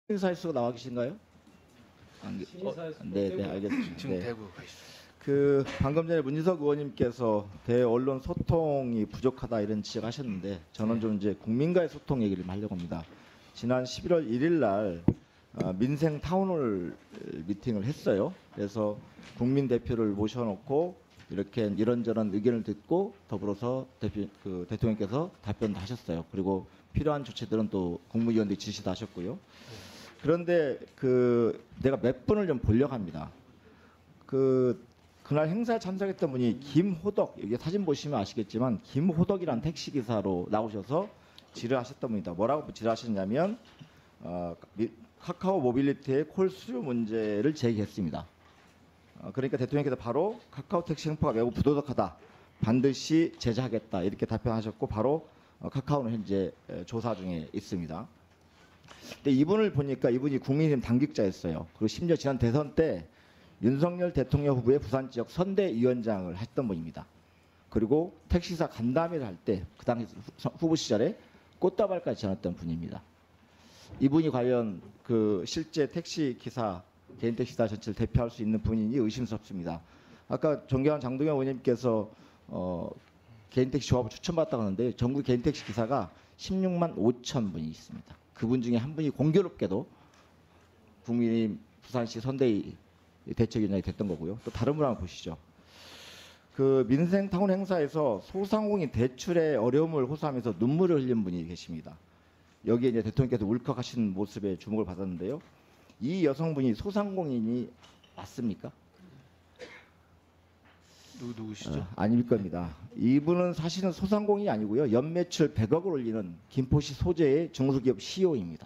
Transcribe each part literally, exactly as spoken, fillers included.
신사에서 나와 계신가요? 안, 어, 네, 네, 알겠습니다. 지금 네. 대구 가 있어요. 그 방금 전에 문희석 의원님께서 대언론 소통이 부족하다 이런 지적하셨는데 저는 네. 좀 이제 국민과의 소통 얘기를 좀 하려고 합니다. 지난 십일월 일일 날 어, 민생 타운홀 미팅을 했어요. 그래서 국민 대표를 모셔놓고 이렇게 이런저런 의견을 듣고 더불어서 대표, 그 대통령께서 답변도 하셨어요. 그리고 필요한 조치들은 또 국무위원들이 지시도 하셨고요. 그런데 그 내가 몇 분을 좀 보려고 합니다. 그 그날 행사에 참석했던 분이 김호덕, 여기 사진 보시면 아시겠지만 김호덕이라는 택시 기사로 나오셔서 질의하셨던 분이다. 뭐라고 질의하셨냐면 어, 카카오 모빌리티의 콜 수요 문제를 제기했습니다. 어, 그러니까 대통령께서 바로 카카오 택시 행포가 매우 부도덕하다. 반드시 제재하겠다. 이렇게 답변하셨고 바로 어, 카카오는 현재 조사 중에 있습니다. 근데 이분을 보니까 이분이 국민의힘 당직자였어요. 그리고 심지어 지난 대선 때 윤석열 대통령 후보의 부산 지역 선대위원장을 했던 분입니다. 그리고 택시사 간담회를 할 때 그 당시 후보 시절에 꽃다발까지 전했던 분입니다. 이분이 과연 그 실제 택시 기사, 개인 택시사 전체를 대표할 수 있는 분인지 의심스럽습니다. 아까 존경한 장동영 의원님께서 어, 개인 택시 조합을 추천받았다고 하는데 전국 개인 택시 기사가 십육만 오천 분이 있습니다. 그분 중에 한 분이 공교롭게도 국민의힘 부산시 선대위 대책위원장이 됐던 거고요. 또 다른 분 한번 보시죠. 그 민생타운 행사에서 소상공인 대출의 어려움을 호소하면서 눈물을 흘린 분이 계십니다. 여기에 이제 대통령께서 울컥하신 모습에 주목을 받았는데요. 이 여성분이 소상공인이 맞습니까? 누구 누구시죠? 어, 아닐 겁니다. 이분은 사실은 소상공인이 아니고요. 연매출 백억을 올리는 김포시 소재의 중소기업 씨이오입니다.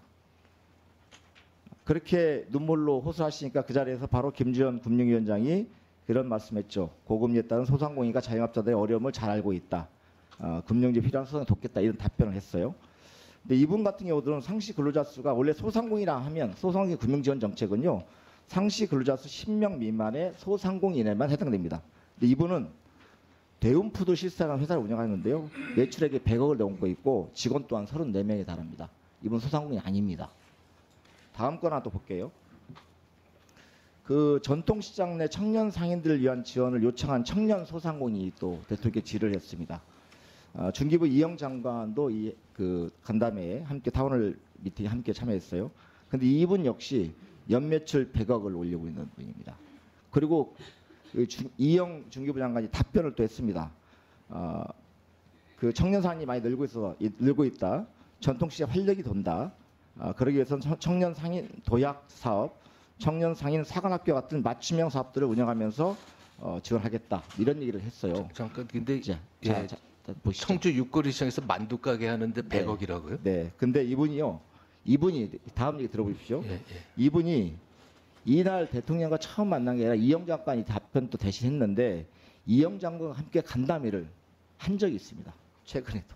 그렇게 눈물로 호소하시니까 그 자리에서 바로 김주현 금융위원장이 그런 말씀했죠. 고금리에 따른 소상공인과 자영업자들의 어려움을 잘 알고 있다. 어, 금융지 필요한 소상을 돕겠다. 이런 답변을 했어요. 근데 이분 같은 경우들은 상시 근로자 수가 원래 소상공인이라 하면 소상공인 금융지원 정책은요. 상시 근로자 수 십 명 미만의 소상공인에만 해당됩니다. 근데 이분은 대운푸드 시스템이라는 회사를 운영하는데요. 매출액이 백억을 넘고 있고 직원 또한 서른네 명에 달합니다. 이분 소상공인이 아닙니다. 다음 거 하나 또 볼게요. 그 전통시장 내 청년 상인들을 위한 지원을 요청한 청년 소상공인이 또 대통령께 질의를 했습니다. 어, 중기부 이영 장관도 이 그 간담회에 함께 타운홀 미팅에 함께 참여했어요. 근데 이분 역시 연매출 백억을 올리고 있는 분입니다. 그리고 그 중, 이영 중기부 장관이 답변을 또 했습니다. 어, 그 청년 상인이 많이 늘고 있어 늘고 있다. 전통시장 활력이 돈다. 어, 그러기 위해서는 청년 상인 도약 사업, 청년 상인 사관학교 같은 맞춤형 사업들을 운영하면서 어, 지원하겠다. 이런 얘기를 했어요. 잠깐 근데 자, 예, 자, 자, 보시죠. 청주 육거리 시장에서 만두 가게 하는데 백억이라고요? 네. 근데 이분이요. 이분이 다음 얘기 들어보십시오. 예, 예. 이분이 이날 대통령과 처음 만난 게 아니라 이영 장관이 답변도 대신했는데 이영 장관과 함께 간담회를 한 적이 있습니다. 최근에도.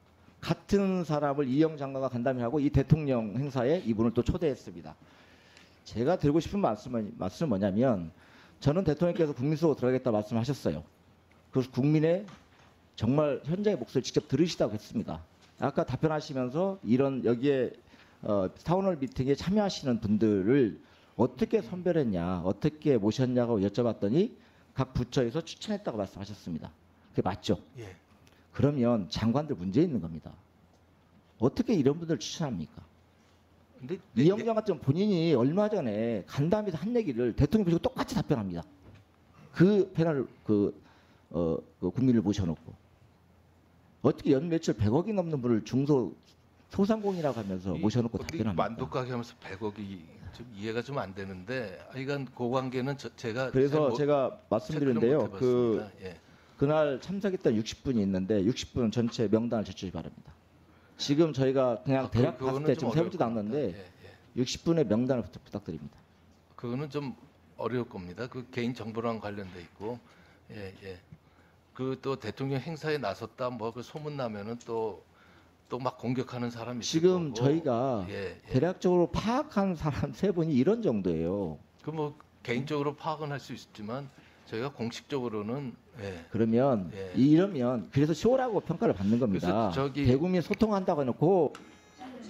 같은 사람을 이영 장관과 간담회하고 이 대통령 행사에 이분을 또 초대했습니다. 제가 드리고 싶은 말씀은, 말씀은 뭐냐면 저는 대통령께서 국민 속으로 들어가겠다 말씀하셨어요. 그래서 국민의 정말 현장의 목소리를 직접 들으시다고 했습니다. 아까 답변하시면서 이런 여기에 어, 타운홀 미팅에 참여하시는 분들을 어떻게 선별했냐, 어떻게 모셨냐고 여쭤봤더니 각 부처에서 추천했다고 말씀하셨습니다. 그게 맞죠? 예. 그러면 장관들 문제 있는 겁니다. 어떻게 이런 분들을 추천합니까? 근데 이영 장관 같은 본인이 얼마 전에 간담회에서 한 얘기를 대통령 보시고 똑같이 답변합니다. 그 패널 그, 어, 그 국민을 모셔놓고 어떻게 연 매출 백억이 넘는 분을 중소 소상공인이라고 하면서 모셔놓고 답변합니까? 만두 가게 하면서 백억이 좀 이해가 좀 안 되는데 이건 그 관계는 저, 제가 그래서 못, 제가 말씀드리는데요. 그 예. 그날 참석했던 육십 분이 있는데 육십 분 전체 명단을 제출해 바랍니다. 지금 저희가 그냥 아, 대략 그, 봤을 때 지금 세보지도 않는데 예, 예. 육십 분의 명단을 부탁, 부탁드립니다. 그거는 좀 어려울 겁니다. 그 개인 정보랑 관련돼 있고, 예, 예. 그 또 대통령 행사에 나섰다 뭐 그 소문 나면은 또 또 막 공격하는 사람이 있을 지금 거고. 저희가 예, 예. 대략적으로 파악한 사람 세 분이 이런 정도예요. 그 뭐 개인적으로 파악은 할 수 있지만 저희가 공식적으로는 예. 그러면 예. 이러면 그래서 쇼라고 평가를 받는 겁니다. 그래서 저기- 대국민 소통한다고 해놓고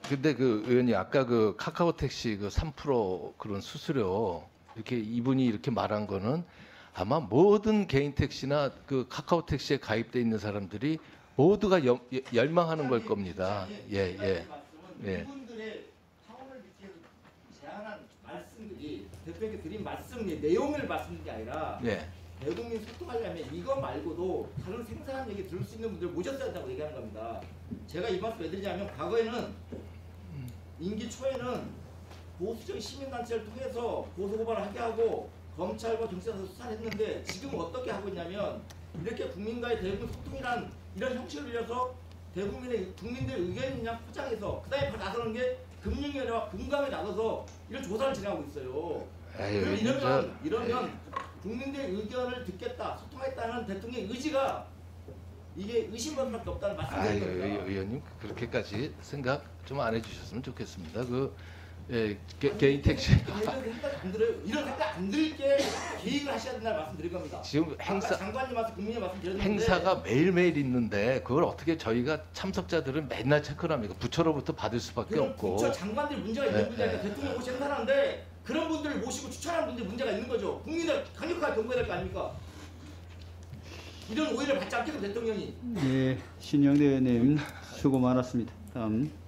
근데 그 의원님 아까 그 카카오 택시 그 삼 퍼센트 그런 수수료 이렇게 이분이 이렇게 말한 거는 아마 모든 개인 택시나 그 카카오 택시에 가입돼 있는 사람들이 모두가 여- 예- 열망하는 걸 겁니다. 예, 예. 예. 이분들의 타운을 밑에서 제안한 말씀들이 대표에게 드린 말씀이 내용을 말씀드린 게 아니라 예. 대국민 소통하려면 이거 말고도 다른 생생한 얘기 들을 수 있는 분들 모셨어야 한다고 얘기하는 겁니다. 제가 이 말씀 왜 드리냐면 과거에는 임기 초에는 보수적 시민단체를 통해서 고소고발을 하게 하고 검찰과 경찰에서 수사를 했는데 지금 어떻게 하고 있냐면 이렇게 국민과의 대국민 소통이란 이런 형식을 빌려서 대국민의 국민들의 의견을 그냥 포장해서 그다음에 바로 나서는 게 금융위원회와 금감에 나서서 이런 조사를 진행하고 있어요. 에이, 그럼 진짜. 이러면 이러면 국민들의 의견을 듣겠다, 소통하겠다는 대통령의 의지가 이게 의심받을 수밖에 없다는 아유, 말씀드린 의- 겁니다. 의원님 그렇게까지 생각 좀 안 해주셨으면 좋겠습니다. 그 예, 개, 개인 택시 이런 생각 안 들어요. 이런 생각 안 들게 계획을 하셔야 된다는 말씀드린 겁니다. 지금 아까 행사 장관님 말씀, 국민의 말씀 드렸는데 행사가 매일매일 있는데 그걸 어떻게 저희가 참석자들은 맨날 체크를 합니까? 부처로부터 받을 수밖에 그런 없고. 부처 장관들 문제가 있는 네, 분들이니까 네. 대통령 모시 행사하는데 그런 분들을 모시고 추천하는 분들 문제가 있는 거죠. 국민을 강력하게 경고해야 될 거 아닙니까? 이런 오해를 받지 않게끔 대통령이 예, 신영대 의원님 수고 많았습니다. 다음.